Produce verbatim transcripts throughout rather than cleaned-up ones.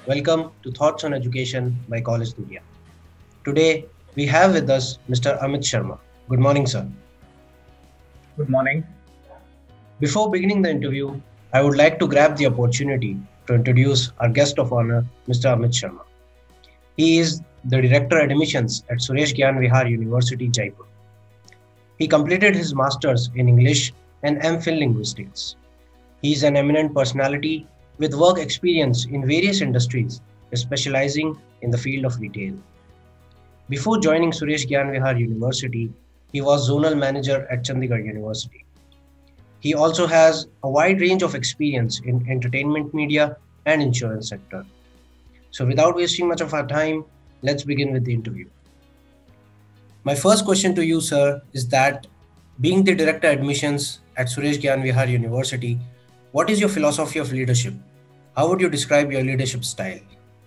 Welcome to Thoughts on Education by College Dunia. Today, we have with us Mister Amit Sharma. Good morning, sir. Good morning. Before beginning the interview, I would like to grab the opportunity to introduce our guest of honor, Mister Amit Sharma. He is the Director Admissions at Suresh Gyan Vihar University, Jaipur. He completed his Masters in English and MPhil Linguistics. He is an eminent personality with work experience in various industries, specializing in the field of retail. Before joining Suresh Gyan Vihar University, he was Zonal Manager at Chandigarh University. He also has a wide range of experience in entertainment media and insurance sector. So without wasting much of our time, let's begin with the interview. My first question to you, sir, is that being the Director Admissions at Suresh Gyan Vihar University, what is your philosophy of leadership? How would you describe your leadership style?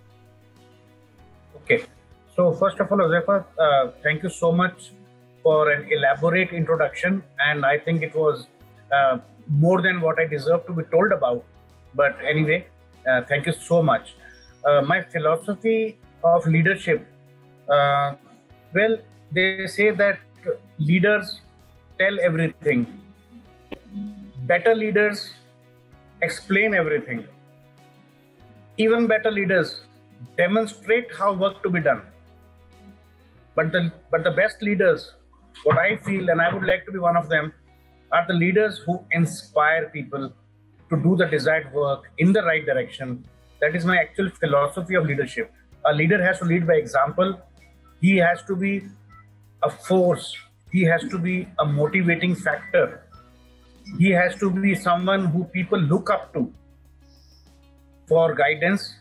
Okay. So first of all, Josefa, uh, thank you so much for an elaborate introduction. And I think it was uh, more than what I deserve to be told about. But anyway, uh, thank you so much. Uh, my philosophy of leadership, uh, well, they say that leaders tell everything. Better leaders explain everything. Even better leaders demonstrate how work to be done. But the, but the best leaders, what I feel, and I would like to be one of them, are the leaders who inspire people to do the desired work in the right direction. That is my actual philosophy of leadership. A leader has to lead by example. He has to be a force. He has to be a motivating factor. He has to be someone who people look up to for guidance,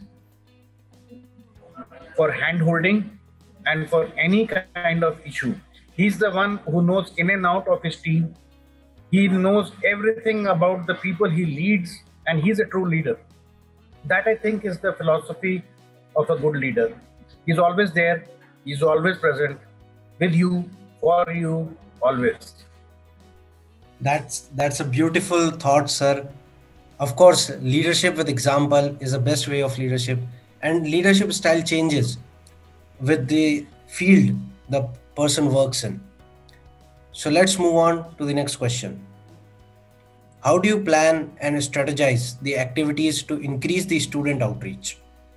for hand-holding, and for any kind of issue. He's the one who knows in and out of his team. He knows everything about the people he leads, and he's a true leader. That, I think, is the philosophy of a good leader. He's always there. He's always present with you, for you, always. That's that's a beautiful thought, sir. Of course, leadership with example is the best way of leadership, and leadership style changes with the field the person works in. So let's move on to the next question. How do you plan and strategize the activities to increase the student outreach?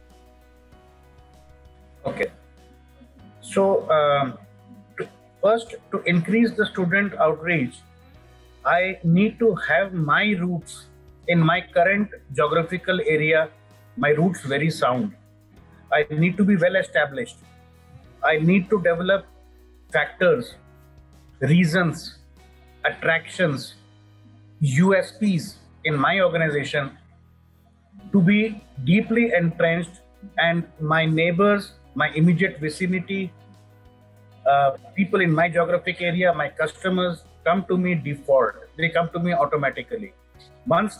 Okay. So um, to, first, to increase the student outreach, I need to have my roots in my current geographical area, my roots very sound. I need to be well established. I need to develop factors, reasons, attractions, U S Ps in my organization to be deeply entrenched, and my neighbors, my immediate vicinity, uh, people in my geographic area, my customers come to me default. They come to me automatically. Once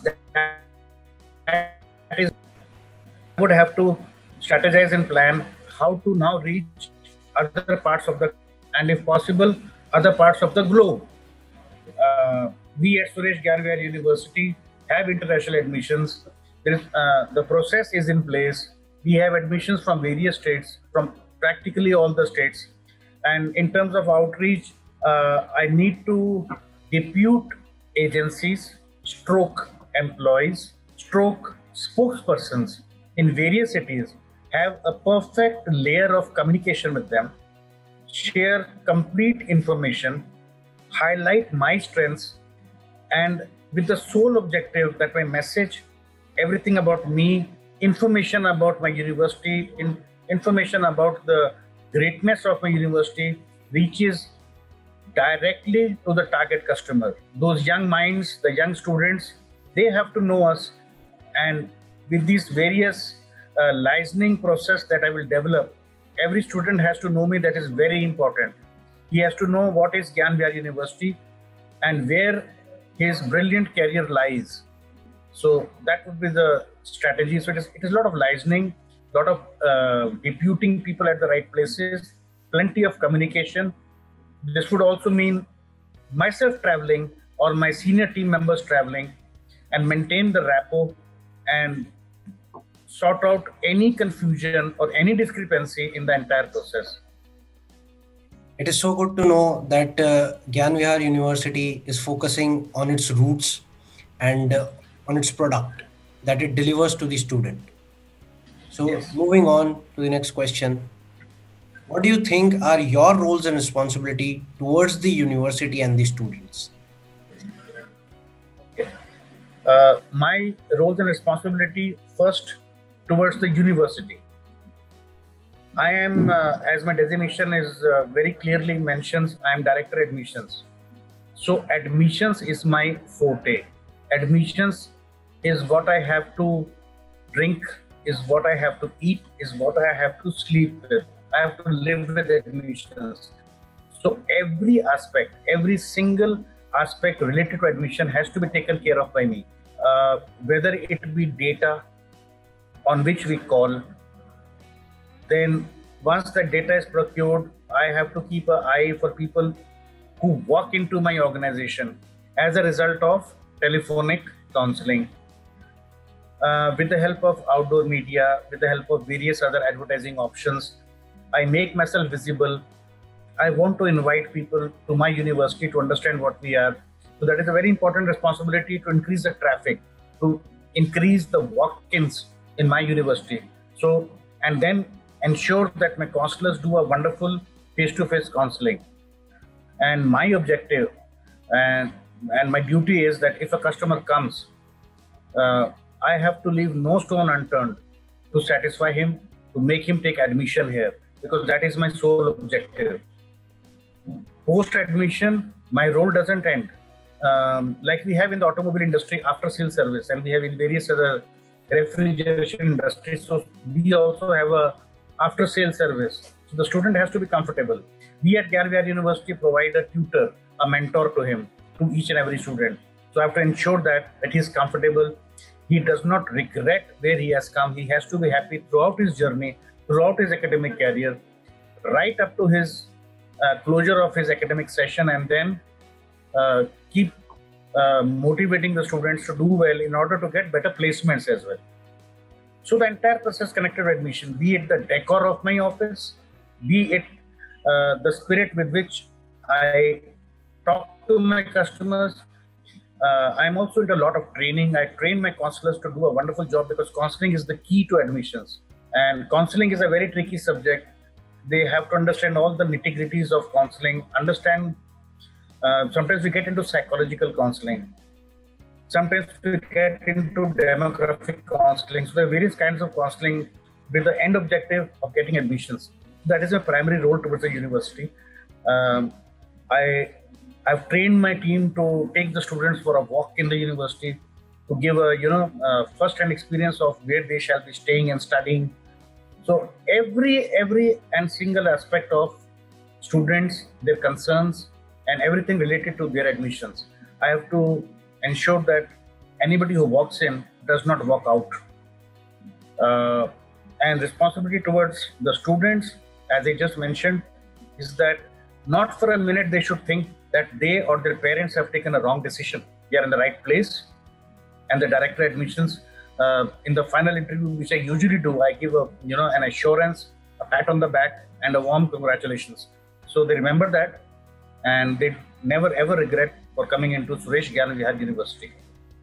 that is, I would have to strategize and plan how to now reach other parts of the, and if possible, other parts of the globe. Uh, we at Suresh Gyan Vihar University have international admissions. There is, uh, the process is in place. We have admissions from various states, from practically all the states. And in terms of outreach, uh, I need to depute agencies, stroke employees, stroke spokespersons in various cities, have a perfect layer of communication with them, share complete information, highlight my strengths, and with the sole objective that my message, everything about me, information about my university, in, information about the greatness of my university reaches directly to the target customer. Those young minds, the young students, they have to know us. And with these various uh, licensing process that I will develop, every student has to know me. That is very important. He has to know what is Gyan Vihar University and where his brilliant career lies. So that would be the strategy. So it is, it is a lot of licensing, a lot of uh, deputing people at the right places, plenty of communication. This would also mean myself traveling or my senior team members traveling and maintain the rapport and sort out any confusion or any discrepancy in the entire process. It is so good to know that uh, Gyan Vihar University is focusing on its roots and uh, on its product that it delivers to the student. So yes. Moving on to the next question. What do you think are your roles and responsibility towards the university and the students? Uh, my roles and responsibility first towards the university. I am, uh, as my designation is uh, very clearly mentions, I am Director Admissions. So admissions is my forte. Admissions is what I have to drink, is what I have to eat, is what I have to sleep with. I have to live with admissions. So every aspect, every single aspect related to admission has to be taken care of by me. Uh, whether it be data on which we call, then once that data is procured, I have to keep an eye for people who walk into my organization as a result of telephonic counseling. Uh, with the help of outdoor media, with the help of various other advertising options, I make myself visible. I want to invite people to my university to understand what we are. So that is a very important responsibility to increase the traffic, to increase the walk-ins in my university. So, and then ensure that my counselors do a wonderful face-to-face counseling. And my objective and, and my duty is that if a customer comes, uh, I have to leave no stone unturned to satisfy him, to make him take admission here, because that is my sole objective. Post-admission, my role doesn't end. Um, like we have in the automobile industry, after sales service, and we have in various other refrigeration industries. So we also have a after sales service. So the student has to be comfortable. We at Gyan Vihar University provide a tutor, a mentor to him, to each and every student. So I have to ensure that, that he is comfortable. He does not regret where he has come. He has to be happy throughout his journey, throughout his academic career, right up to his uh, closure of his academic session, and then uh, keep uh, motivating the students to do well in order to get better placements as well. So the entire process connected to admission, be it the decor of my office, be it uh, the spirit with which I talk to my customers. Uh, I'm also into a lot of training. I train my counselors to do a wonderful job, because counseling is the key to admissions. And counseling is a very tricky subject. They have to understand all the nitty-gritties of counseling, understand. Uh, sometimes we get into psychological counseling. Sometimes we get into demographic counseling. So there are various kinds of counseling with the end objective of getting admissions. That is my primary role towards the university. Um, I, I've trained my team to take the students for a walk in the university, to give a you know uh, first-hand experience of where they shall be staying and studying. So every every and single aspect of students, their concerns, and everything related to their admissions, I have to ensure that anybody who walks in does not walk out. Uh, and responsibility towards the students, as I just mentioned, is that not for a minute they should think that they or their parents have taken a wrong decision. They are in the right place. And the director admissions, uh, in the final interview, which I usually do, I give a you know an assurance, a pat on the back, and a warm congratulations. So they remember that, and they never ever regret for coming into Suresh Gyan Vihar University.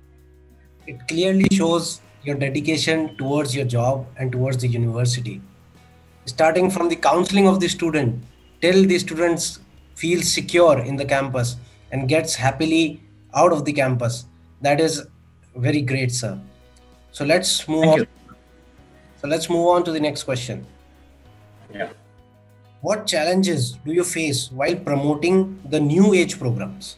It clearly shows your dedication towards your job and towards the university. Starting from the counseling of the student till the students feel secure in the campus and gets happily out of the campus. That is very great, sir. So let's move Thank on. you. So let's move on to the next question. Yeah. What challenges do you face while promoting the new age programs?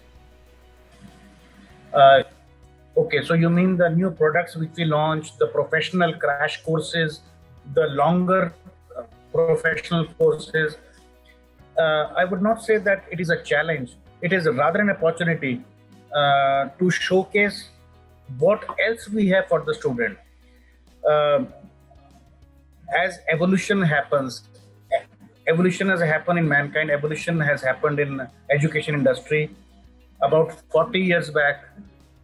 Uh, okay, so you mean the new products which we launched, the professional crash courses, the longer uh, professional courses. Uh, I would not say that it is a challenge. It is rather an opportunity uh, to showcase what else we have for the student. Uh, as evolution happens, evolution has happened in mankind, evolution has happened in education industry. About forty years back,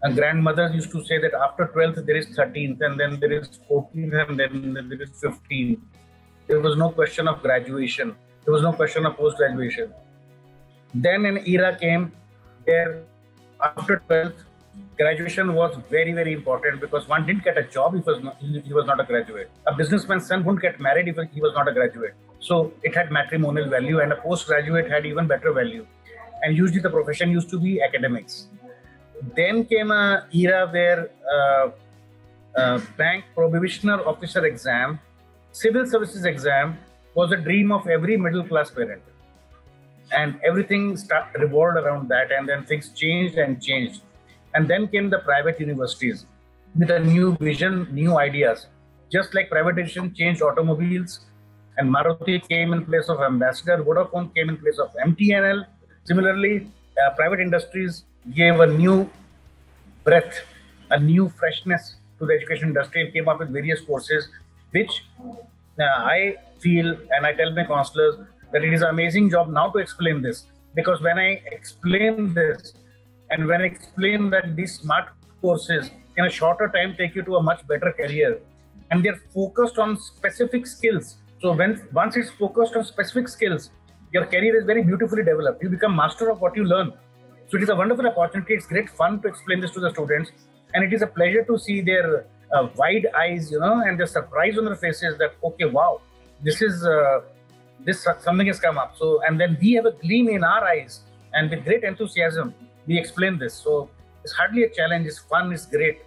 My grandmothers used to say that after twelfth there is thirteenth, and then there is fourteenth, and then there is fifteenth. There was no question of graduation. There was no question of post-graduation. Then an era came where after twelfth, graduation was very, very important, because one didn't get a job if he was not, he was not a graduate. A businessman's son wouldn't get married if he was not a graduate. So it had matrimonial value, and a postgraduate had even better value. And usually the profession used to be academics. Then came a era where uh, uh, bank probationer officer exam, civil services exam was a dream of every middle class parent. And everything start, revolved around that, and then things changed and changed. And then came the private universities with a new vision, new ideas. Just like privatization changed automobiles, and Maruti came in place of Ambassador, Vodafone came in place of M T N L. Similarly, uh, private industries gave a new breath, a new freshness to the education industry, and came up with various courses, which uh, I feel, and I tell my counselors, that it is an amazing job now to explain this. Because when I explain this, and when I explain that these smart courses in a shorter time take you to a much better career, and they're focused on specific skills. So when once it's focused on specific skills, your career is very beautifully developed. You become master of what you learn. So it is a wonderful opportunity. It's great fun to explain this to the students, and it is a pleasure to see their uh, wide eyes, you know, and the surprise on their faces that, okay, wow, this is uh, this something has come up. So, and then we have a gleam in our eyes, and with great enthusiasm, we explain this. So it's hardly a challenge. It's fun. It's great,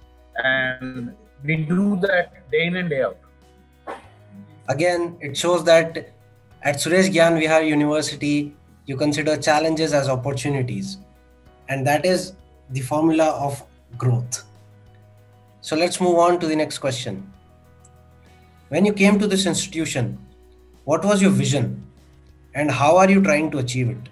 and we do that day in and day out. Again, it shows that at Suresh Gyan Vihar University, you consider challenges as opportunities, and that is the formula of growth. So let's move on to the next question. When you came to this institution, what was your vision, and how are you trying to achieve it?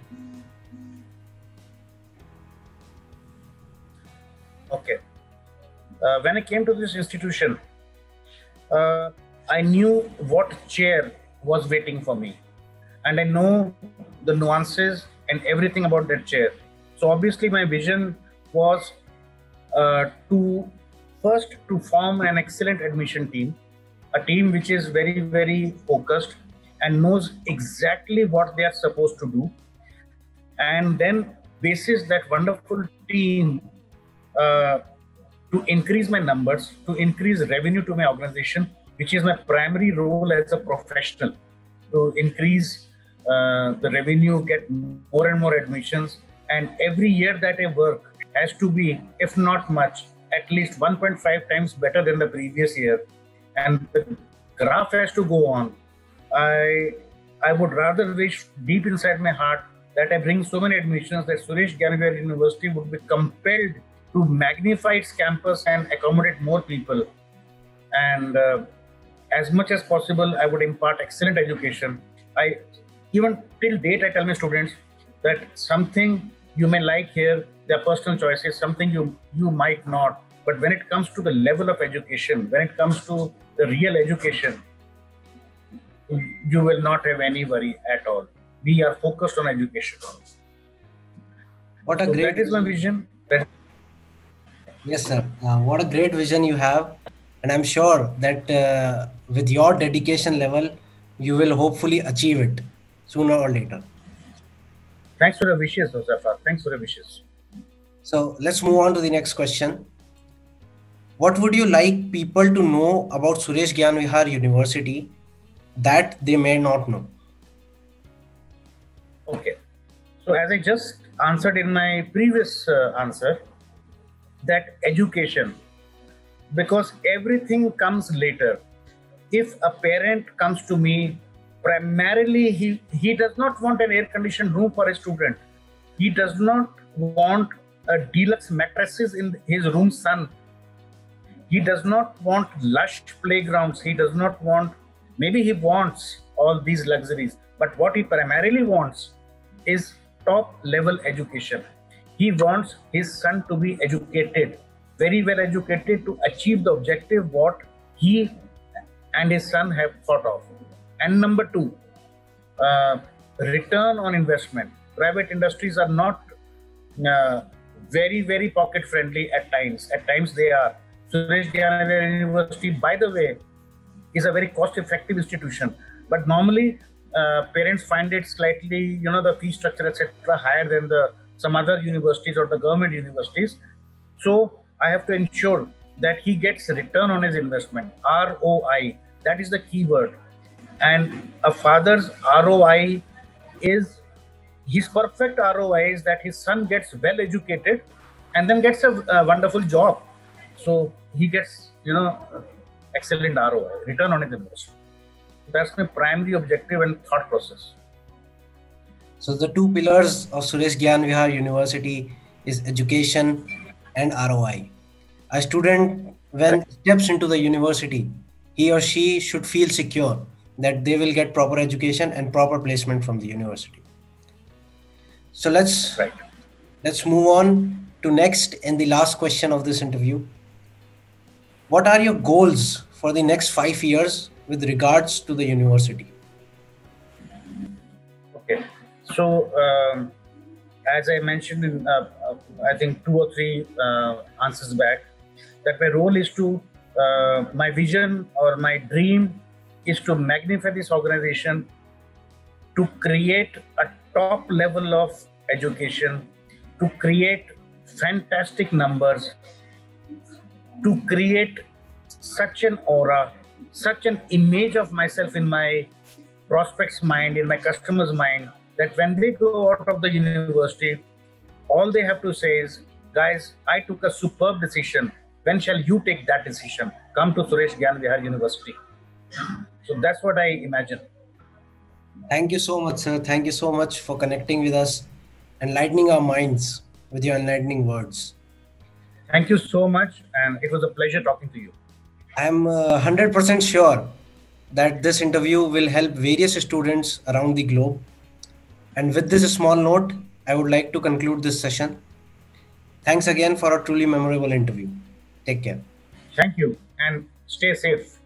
Okay. Uh, when I came to this institution, uh, I knew what chair was waiting for me, and I know the nuances and everything about that chair. So obviously my vision was uh, to first to form an excellent admission team, a team which is very, very focused and knows exactly what they are supposed to do. And then basis that wonderful team uh, to increase my numbers, to increase revenue to my organization, which is my primary role as a professional, to increase uh, the revenue, get more and more admissions. And every year that I work has to be, if not much, at least one point five times better than the previous year. And the graph has to go on. I, I would rather wish deep inside my heart that I bring so many admissions that Suresh Gyan Vihar University would be compelled to magnify its campus and accommodate more people. And uh, as much as possible, I would impart excellent education. I even till date, I tell my students that something you may like here, their personal choices, something you, you might not. But when it comes to the level of education, when it comes to the real education, you will not have any worry at all. We are focused on education. What a so great that is my vision. That Yes, sir. Uh, what a great vision you have. And I'm sure that uh, with your dedication level, you will hopefully achieve it sooner or later. Thanks for the wishes, Zafar. Thanks for the wishes. So let's move on to the next question. What would you like people to know about Suresh Gyan Vihar University that they may not know? Okay. So as I just answered in my previous uh, answer, that education, because everything comes later. If a parent comes to me, primarily he, he does not want an air-conditioned room for a student. He does not want a deluxe mattresses in his room, son. He does not want lush playgrounds. He does not want, maybe he wants all these luxuries, but what he primarily wants is top level education. He wants his son to be educated, very well educated, to achieve the objective what he and his son have thought of. And number two, uh, return on investment. Private industries are not uh, very, very pocket friendly at times. At times they are. Suresh Gyan Vihar University, by the way, is a very cost-effective institution. But normally, uh, parents find it slightly, you know, the fee structure, et cetera, higher than the some other universities or the government universities. So I have to ensure that he gets return on his investment, R O I. That is the key word. And a father's R O I is, his perfect R O I is that his son gets well educated and then gets a, a wonderful job. So he gets, you know, excellent R O I, return on his investment. That's my primary objective and thought process. So the two pillars of Suresh Gyan Vihar University is education and R O I. A student, when steps into the university, he or she should feel secure that they will get proper education and proper placement from the university. So let's right. let's move on to next and the last question of this interview. What are your goals for the next five years with regards to the university? Okay, so um, as I mentioned in uh, uh, I think two or three uh, answers back, that my role is to, uh, my vision or my dream is to magnify this organization, to create a top level of education, to create fantastic numbers, to create such an aura, such an image of myself in my prospects' mind, in my customers' mind, that when they go out of the university, all they have to say is, guys, I took a superb decision. When shall you take that decision? Come to Suresh Gyan Vihar University. So that's what I imagine. Thank you so much, sir. Thank you so much for connecting with us, enlightening our minds with your enlightening words. Thank you so much. And it was a pleasure talking to you. I'm uh, one hundred percent sure that this interview will help various students around the globe. And with this small note, I would like to conclude this session. Thanks again for a truly memorable interview. Take care. Thank you and stay safe.